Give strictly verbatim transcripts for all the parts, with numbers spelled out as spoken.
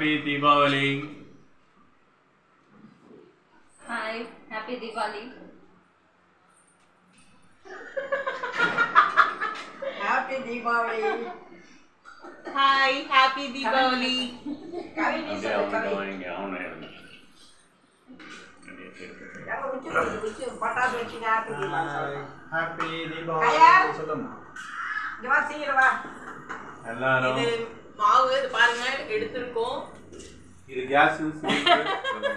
Happy Diwali. Hi, Happy Diwali. Happy Diwali. Hi, Happy Diwali. Kami ni Okay, sa I'm kami. going down there. Yang lucu lucu patas lucu Happy Diwali. Happy Diwali. Kaya? சொல்லுங்க. Jawab singir ba? எல்லாரும் இது மாவு இது பாருங்க எடுத்துருக்கோம். இது gas cylinder.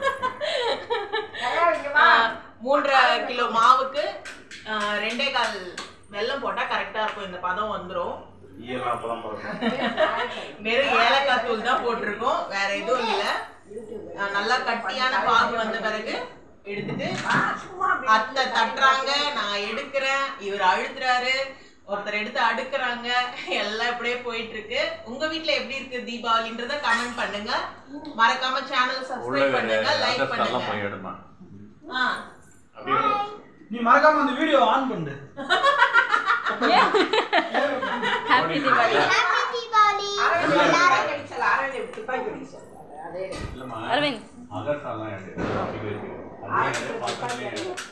Kaya jawab. மூன்றரை kilo மாவுக்கு ரெண்டே கால் வெல்லம் போட்டா கரெக்டா இருக்கும். இந்த பதம் வந்துரும். ஈயெல்லாம் அப்பதான் போறோம். வெறும் ஏலக்காய் தூள் தான் போட்டிருக்கோம், வேற எதுவும் இல்ல. நல்லா கட்டியான பாகு வந்த பிறகு எடுத்துட்டு அத்தை தட்டுறாங்க, நான் எடுக்கிறேன், இவர் அழுத்துறாரு, ஒருத்தர் எடுத்து அடுக்குறாங்க, எல்லாம் இப்படியே போயிட்டு இருக்கு. உங்க வீட்ல எப்படி இருக்கு தீபாவளின்றத கமெண்ட் பண்ணுங்க. மறக்காம சேனல் சப்ஸ்கிரைப் பண்ணுங்க, லைக் பண்ணுங்க. போய் எடுமா. ஆ அப்படியே நீ மறக்காம அந்த வீடியோ ஆன் பண்ணு. Happy Diwali. Happy Diwali. Aravind kadichal Aravind tipai kadichal. Ade. இல்லமா. Arvind. அகர்சாலாம் எடு. அப்படி இருக்கு. அதே பாக்கலே.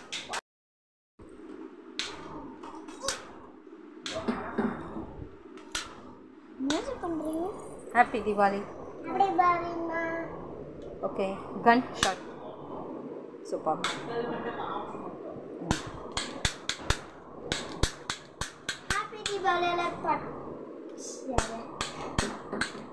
என்ன பண்றீங்க? Happy Diwali. Happy Diwali ma. Okay, gun shot. Super. Happy Diwali la pat.